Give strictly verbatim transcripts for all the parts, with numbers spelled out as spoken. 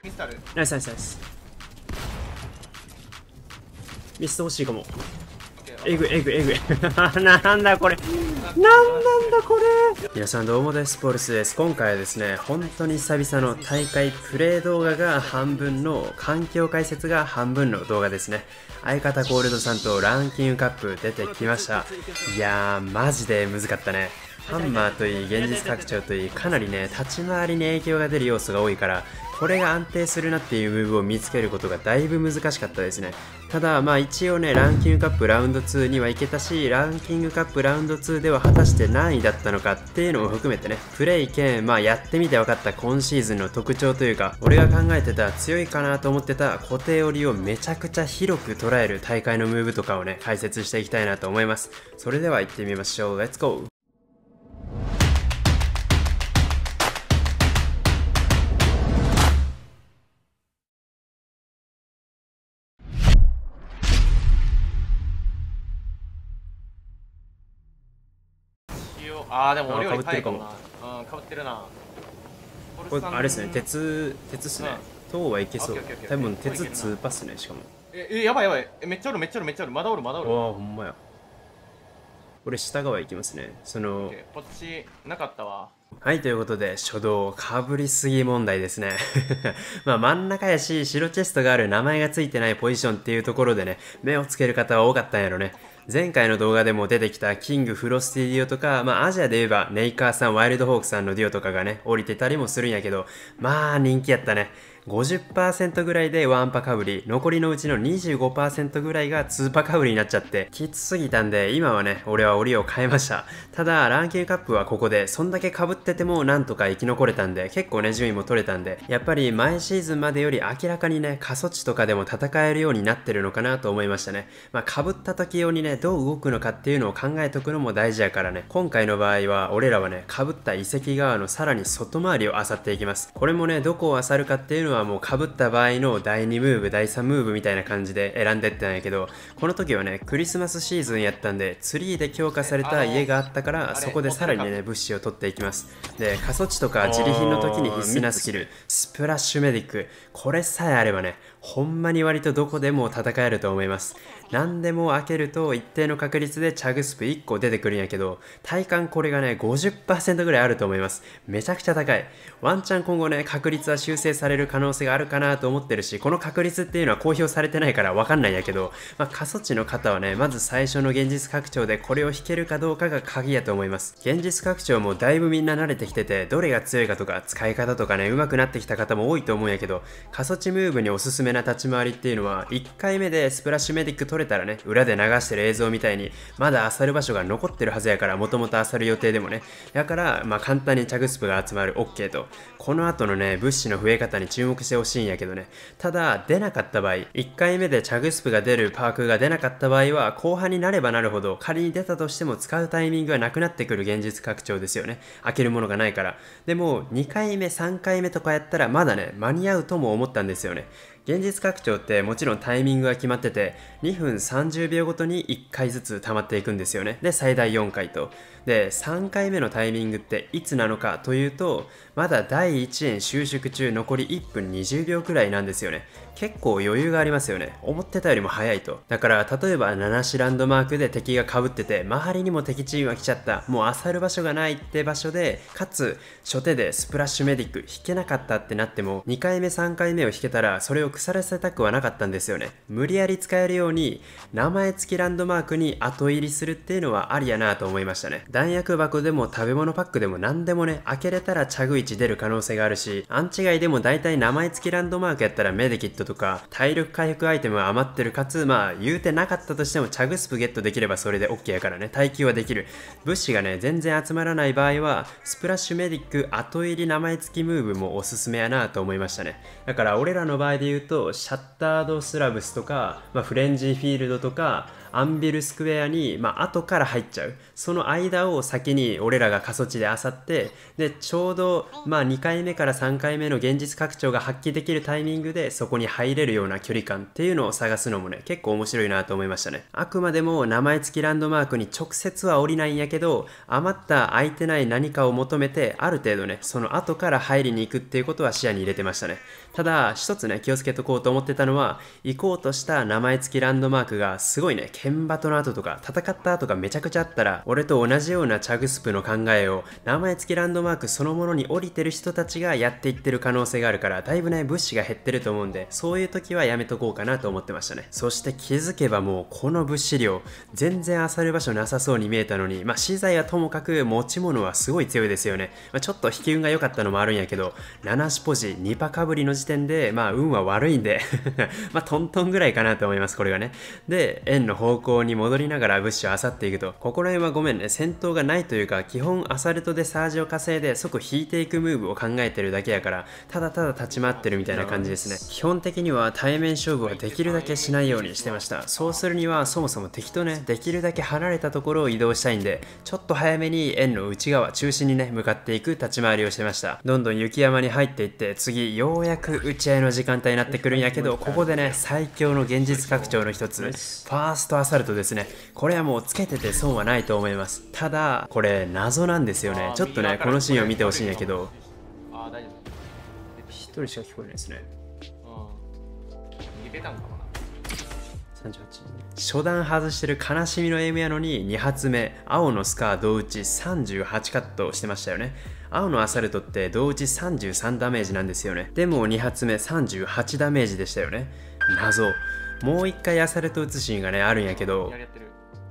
ミスタル。 ナイスナイスナイス。ミス欲しいかも。えぐいえぐいえぐいなんだこれ、なんなんだこれ。皆さんどうもです、ポルスです。今回はですね、本当に久々の大会プレイ動画が半分の環境解説が半分の動画ですね。相方コールドさんとランキングカップ出てきました。いやーマジで難かったね。ハンマーといい現実拡張といい、かなりね立ち回りに影響が出る要素が多いから、これが安定するなっていうムーブを見つけることがだいぶ難しかったですね。ただまあ一応ね、ランキングカップラウンドツーには行けたし、ランキングカップラウンドツーでは果たして何位だったのかっていうのも含めてね、プレイ兼まあやってみて分かった今シーズンの特徴というか、俺が考えてた強いかなと思ってた固定折りをめちゃくちゃ広く捉える大会のムーブとかをね解説していきたいなと思います。それでは行ってみましょう。レッツゴー。 あーでも俺よりかぶってるかも。 うん、かぶってるな。 これあれですね、鉄鉄っすね。塔はいけそう。多分鉄ツーパスね。しかもええ、やばいやばい。え、めっちゃおるめっちゃおるめっちゃおる。まだおるまだおる。 ああほんまや。俺下側行きますね。そのこっちなかったわ。 はい、ということで初動かぶりすぎ問題ですねまあ真ん中やし白チェストがある名前がついてないポジションっていうところでね、目をつける方は多かったんやろね。前回の動画でも出てきたキングフロスティディオとか、まあアジアで言えばネイカーさんワイルドホークさんのデュオとかがね降りてたりもするんやけど、まあ人気やったね。ごじゅっパーセント ぐらいでワンパかぶり、残りのうちの にじゅうごパーセント ぐらいがツーパかぶりになっちゃってきつすぎたんで、今はね俺は折を変えました。ただランキングカップはここでそんだけかぶっててもなんとか生き残れたんで、結構ね順位も取れたんで、やっぱり前シーズンまでより明らかにね過疎地とかでも戦えるようになってるのかなと思いましたね。まあかぶった時用にねどう動くのかっていうのを考えとくのも大事やからね。今回の場合は俺らはねかぶった遺跡側のさらに外回りを漁っていきます。これもねどこを漁るかっていうのはもうかぶった場合のだいにムーブだいさんムーブみたいな感じで選んでったんやけど、この時はねクリスマスシーズンやったんでツリーで強化された家があったから、そこでさらにね物資を取っていきます。で過疎地とか自利品の時に必須なスキルスプラッシュメディック、これさえあればねほんまに割とどこでも戦えると思います。何でも開けると一定の確率でチャグスプいっこ出てくるんやけど、体感これがね ごじゅっパーセント ぐらいあると思います。めちゃくちゃ高い。ワンチャン今後ね確率は修正される可能性があるかなと思ってるし、この確率っていうのは公表されてないから分かんないんやけど、まあ、過疎地の方はねまず最初の現実拡張でこれを引けるかどうかが鍵やと思います。現実拡張もだいぶみんな慣れてきてて、どれが強いかとか使い方とかね上手くなってきた方も多いと思うんやけど、過疎地ムーブにおすすめな立ち回りっていうのはいっかいめでスプラッシュメディック取れたらね、裏で流してる映像みたいにまだ漁る場所が残ってるはずやから、もともと漁る予定でもね、だからまあ簡単にチャグスプが集まる OK と、この後のね物資の増え方に注目してほしいんやけどね。ただ出なかった場合、いっかいめでチャグスプが出るパークが出なかった場合は後半になればなるほど、仮に出たとしても使うタイミングがなくなってくる現実拡張ですよね。開けるものがないから。でもにかいめさんかいめとかやったらまだね間に合うとも思ったんですよね。現実拡張ってもちろんタイミングが決まってて、にふんさんじゅうびょうごとにいっかいずつ溜まっていくんですよね。で最大よんかいと。でさんかいめのタイミングっていつなのかというと、まだだいいち円収縮中残りいっぷんにじゅうびょうくらいなんですよね。結構余裕がありますよね。思ってたよりも早いと。だから例えばななしランドマークで敵が被ってて、周りにも敵チームが来ちゃった、もう漁る場所がないって場所で、かつ初手でスプラッシュメディック引けなかったってなっても、にかいめさんかいめを引けたらそれを腐らせたくはなかったんですよね。無理やり使えるように名前付きランドマークに後入りするっていうのはありやなと思いましたね。弾薬箱でも食べ物パックでも何でもね、開けれたらチャグいち出る可能性があるし、アンチ外でも大体名前付きランドマークやったらメディキットとか体力回復アイテムが余ってる、かつまあ言うてなかったとしてもチャグスプゲットできればそれで OK やからね、耐久はできる。物資がね全然集まらない場合はスプラッシュメディック後入り名前付きムーブもおすすめやなと思いましたね。だから俺らの場合で言うとシャッタードスラブスとか、まあ、フレンジーフィールドとかアンビルスクエアに、まあ後から入っちゃう。その間を先に俺らが過疎地で漁って、でちょうどまあにかいめからさんかいめの現実拡張が発揮できるタイミングでそこに入れるような距離感っていうのを探すのもね結構面白いなと思いましたね。あくまでも名前付きランドマークに直接は降りないんやけど、余った空いてない何かを求めてある程度ねその後から入りに行くっていうことは視野に入れてましたね。ただ一つね気をつけとこうと思ってたのは、行こうとした名前付きランドマークがすごいね剣バトの後とか戦った後がめちゃくちゃあったら、俺と同じようなチャグスプの考えを名前付きランドマークそのものに降りてる人たちがやっていってる可能性があるから、だいぶね物資が減ってると思うんで、そういう時はやめとこうかなと思ってましたね。そして気づけばもうこの物資量全然漁る場所なさそうに見えたのに、まあ資材はともかく持ち物はすごい強いですよね。まあ、ちょっと引き運が良かったのもあるんやけど、ななしポジにパかぶりの時点でまあ運は悪いんでまあトントンぐらいかなと思います、これがね。で円の方向に戻りながら物資を漁っていくと、ここら辺はごめんね戦闘がないというか、基本アサルトでサージを稼いで即引いていくムーブを考えてるだけやから、ただただ立ち回ってるみたいな感じですね。基本的には対面勝負はできるだけしないようにしてました。そうするにはそもそも敵とねできるだけ離れたところを移動したいんで、ちょっと早めに円の内側中心にね向かっていく立ち回りをしてました。どんどん雪山に入っていって、次ようやく打ち合いの時間帯になってくるんやけど、ここでね最強の現実拡張の一つファーストアサルトですね。これはもうつけてて損はないと思います。ただこれ謎なんですよね。ちょっとねこのシーンを見てほしいんやけど、 あー大丈夫。 一人しか聞こえないですね。 うん。逃げたんかもな。 さんじゅうはち。初段外してる悲しみのエイムやのにに発目青のスカー同打ちさんじゅうはちカットしてましたよね。青のアサルトって同打ちさんじゅうさんダメージなんですよね。でもに発目さんじゅうはちダメージでしたよね。謎。もう一回アサルト打つシーンがねあるんやけど、 やりやってる。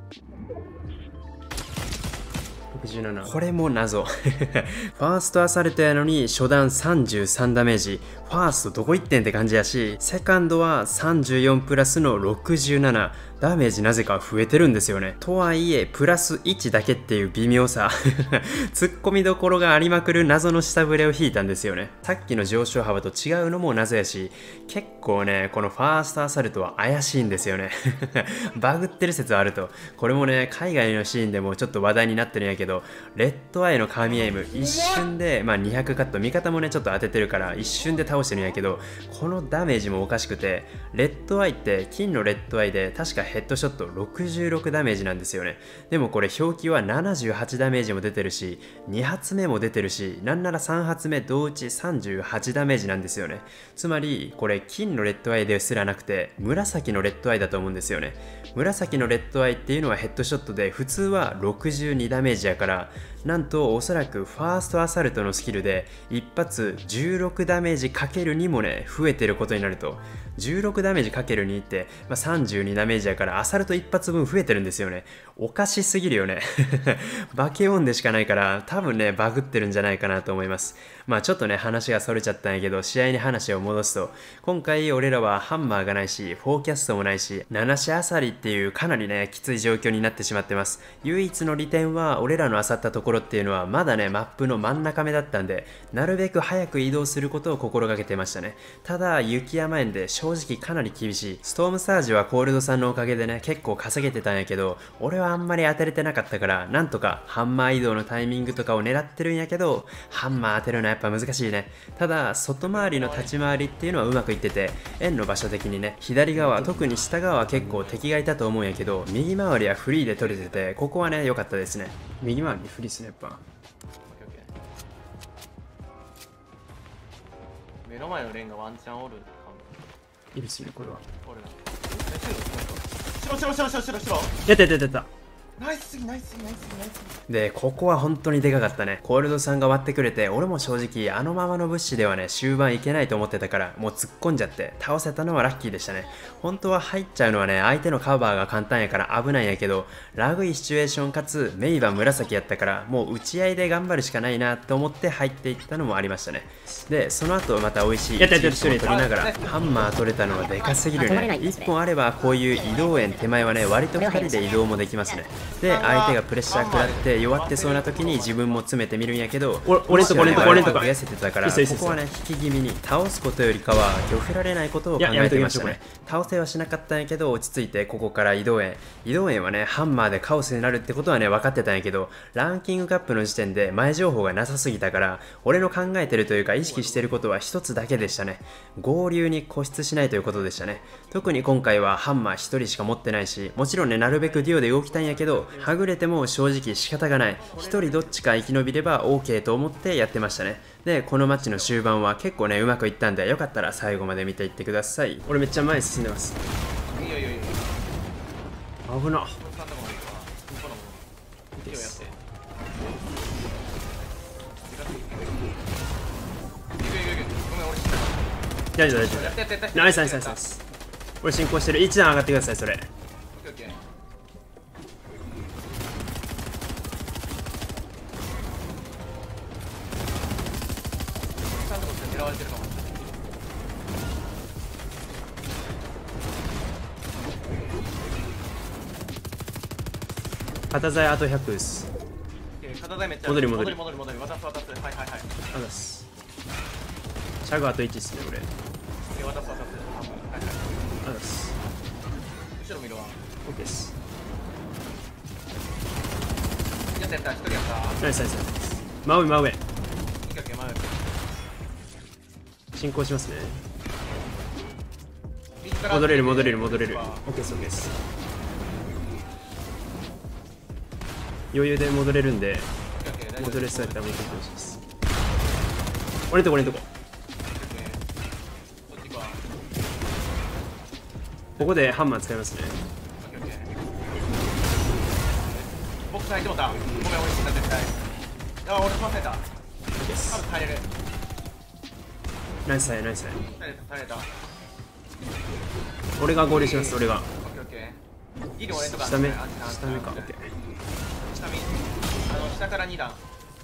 ろくじゅうなな。これも謎ファーストアサルトやのに初段さんじゅうさんダメージ、ファーストどこ行ってんって感じやし、セカンドはさんじゅうよんプラスのろくじゅうなな、ダメージなぜか増えてるんですよね。とはいえプラスいちだけっていう微妙さ突っ込みどころがありまくる謎の下振れを引いたんですよね。さっきの上昇幅と違うのも謎やし、結構ねこのファーストアサルトは怪しいんですよねバグってる説あると。これもね海外のシーンでもちょっと話題になってるんやけど、レッドアイの神エイム一瞬で、まあ、にひゃくカット、味方もねちょっと当ててるから一瞬で倒してるんやけど、このダメージもおかしくて、レッドアイって金のレッドアイで確かヘッドショットろくじゅうろくダメージなんですよね。でもこれ表記はななじゅうはちダメージも出てるし、に発目も出てるし、なんならさん発目同打ちさんじゅうはちダメージなんですよね。つまりこれ金のレッドアイですらなくて紫のレッドアイだと思うんですよね。紫のレッドアイっていうのはヘッドショットで普通はろくじゅうにダメージやから、なんとおそらくファーストアサルトのスキルで一発じゅうろくダメージかけるにもね増えてることになると、じゅうろくダメージかけるにって、まあ、さんじゅうにダメージやからアサルト一発分増えてるんですよね。おかしすぎるよねバケオンでしかないから多分ねバグってるんじゃないかなと思います。まあちょっとね話がそれちゃったんやけど、試合に話を戻すと、今回俺らはハンマーがないしフォーキャストもないしななしあさりっていうかなりねきつい状況になってしまってます。唯一の利点は俺らの漁ったところっていうのはまだねマップの真ん中目だったんで、なるべく早く移動することを心がけてましたね。ただ雪山園で正直かなり厳しい。ストームサージはコールドさんのおかげでね結構稼げてたんやけど、俺はあんまり当てれてなかったから、なんとかハンマー移動のタイミングとかを狙ってるんやけど、ハンマー当てるのはやっぱ難しいね。ただ外回りの立ち回りっていうのはうまくいってて、円の場所的にね左側特に下側は結構敵がいたと思うんやけど、右回りはフリーで取れてて、ここはね良かったですね。右回りフリースねやっぱ。 目の前のレンがワンチャンおるかも。 いるっすねこれは。 おるな。白白白白白白。 やったやったやった。 ナイスすぎナイスすぎナイスすぎナイスすぎ。 でここは本当にでかかったね。コールドさんが割ってくれて、俺も正直あのままの物資ではね終盤いけないと思ってたから、もう突っ込んじゃって倒せたのはラッキーでしたね。本当は入っちゃうのはね相手のカバーが簡単やから危ないんやけど、ラグいシチュエーションかつメイは紫やったから、もう打ち合いで頑張るしかないなと思って入っていったのもありましたね。でその後また美味しい一撃取りながらハンマー取れたのはでかすぎるね。いっぽんあればこういう移動円手前はね割とふたりで移動もできますね。 で相手がプレッシャー食らって弱ってそうな時に自分も詰めてみるんやけど、 お俺んとこ俺んとこ俺んとこ増やせてたから、こいいっすよいいっすよこはね引き気味に倒すことよりかは避けられないことを考えてましたね。倒せはしなかったんやけど落ち着いてここから移動園移動園はねハンマーでカオスになるってことはね分かってたんやけど、ランキングカップの時点で前情報がなさすぎたから、俺の考えてるというか意識してることは一つだけでしたね。合流に固執しないということでしたね。特に今回はハンマーひとりしか持ってないし、もちろんねなるべくデュオで動きたいんやけど、はぐれても正直仕方がない、ひとりどっちか生き延びれば OK と思ってやってましたね。でこのマッチの終盤は結構ねうまくいったんで、よかったら最後まで見ていってください。 俺めっちゃ前進んでます。 いいよいいよいいよ。 危な。 いいよやって。ごめん俺。 大丈夫大丈やってやってやって。 夫。ナイスナイスナイスナイス。俺進行してる。一段上がってくださいそれ。 オッケーオッケー。狙われてるかも。 片材あとひゃくです。 片材めっちゃ戻り戻り戻り戻り渡す渡す。はいはいはい。 あざす。シャグあといちっすね俺。 渡す渡す。はいはい。 あざす。 後ろ見るわ。 オッケーです。 やったやった一人やった。 ナイスナイスナイス。真上真上。 いいかけ前。 進行しますね。戻れる戻れる戻れる。オッケーですオッケーです。余裕で戻れるんで、戻れそうやったら戻ってほしいです。俺んとこ俺んとこ。ここでハンマー使いますね。 ボックス入ってもた。ごめん俺死んだ絶対。あ俺飛ばせた。多分耐えれる。 ナイスナイス。 耐えれた耐えれた。 俺が合流します俺が。 オッケーオッケー。ギリ俺とか。 下目下目か。オッケー。 下見あの下からに段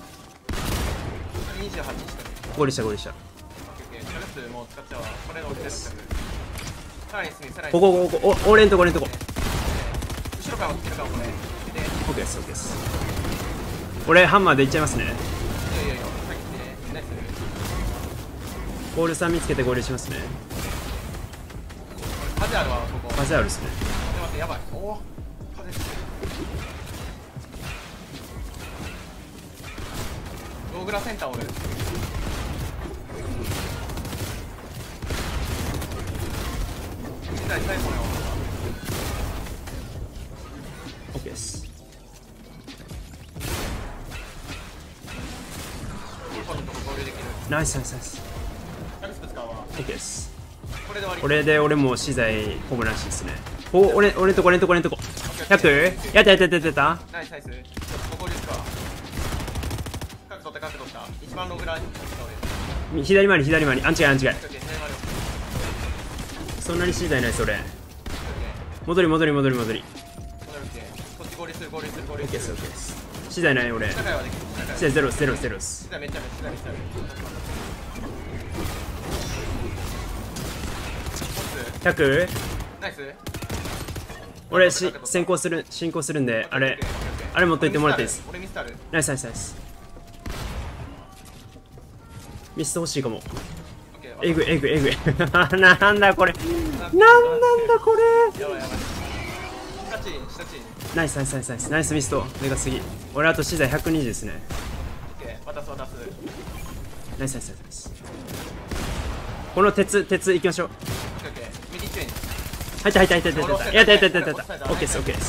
にじゅうはち下合流した合流した。 オッケーオッケー。シャルスもう使っちゃうわ。これの俺ですさらに進みさらにここここお俺んとこ俺んとこ。 後ろからも来てるかもこれでオッケーですオッケーです。俺ハンマーでいっちゃいますね。 いやいやいやさっき来てナイス。 ゴールさん見つけて合流しますね。 風あるわここ。 風あるっすね。 待って待ってやばい。おお風ローグラセンターおる。最後のよ。 オッケーです。ナイスナイスナイス。オッケーです。これで俺も資材ほぼなしですね。お俺俺んとこ俺んとこ俺んとこ。ひゃくやったやったやったやった。 ナイスナイス。ここですか。角取った角取った。一番ローグラ左回り左回り。あん違いあん違い。そんなに資材ないそれ。戻り戻り戻り戻り。 こっち合流する合流する合流する。 オッケーですオッケーです。資材ない俺。資材ゼロゼロゼロです。 資材めっちゃめっちゃめっちゃ。 ひゃくナイス。 俺し先行する進行するんであれあれ持っといてもらっていいです。ナイスナイスナイス。ミス欲しいかも。えぐいえぐいえぐい。なんだこれなんなんだこれ。 やばいやばい。下チ下チナイスナイスナイスナイスナイスミストでかすぎ。俺あと資材ひゃくにじゅうですね。 オッケー渡す渡す。 ナイスナイスナイス。この鉄鉄いきましょう。入った入った入った入ったやったやったやったやった。オッケーですオッケーです。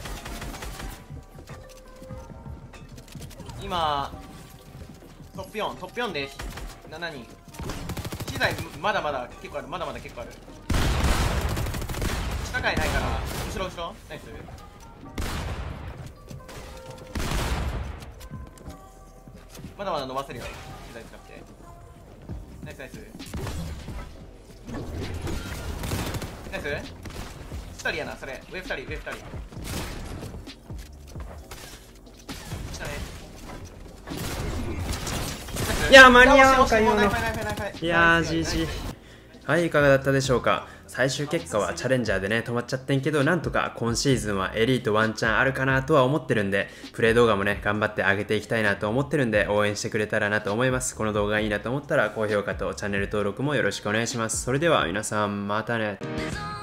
今トップよんトップよんでしちにん。資材まだまだ結構あるまだまだ結構ある。下階ないから後ろ後ろナイス。まだまだ伸ばせるよ資材使ってナイスナイスナイス。ふたりやなそれ。上ふたり上ふたり下ね。 いや間に合うかよ。いやー ジージー。はい、いかがだったでしょうか。 最終結果はチャレンジャーでね止まっちゃってんけど、なんとか今シーズンはエリートワンチャンあるかなとは思ってるんで、プレイ動画もね頑張って上げていきたいなと思ってるんで、応援してくれたらなと思います。この動画がいいなと思ったら高評価とチャンネル登録もよろしくお願いします。それでは皆さんまたね。